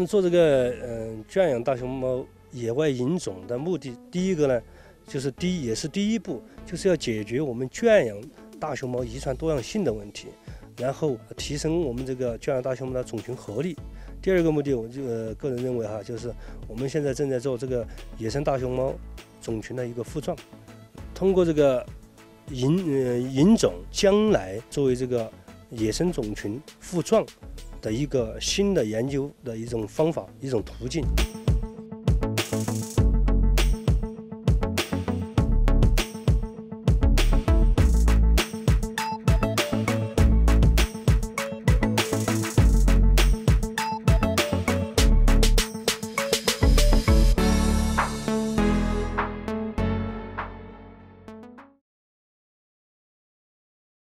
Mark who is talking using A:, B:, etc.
A: 做这个圈养大熊猫野外引种的目的，第一个呢，就是也是第一步，就是要解决我们圈养大熊猫遗传多样性的问题，然后提升我们这个圈养大熊猫的种群活力。第二个目的，我个人认为就是我们现在正在做这个野生大熊猫种群的一个复壮，通过这个引种，将来作为这个野生种群复壮的一个新的研究的一种方法、一种途径。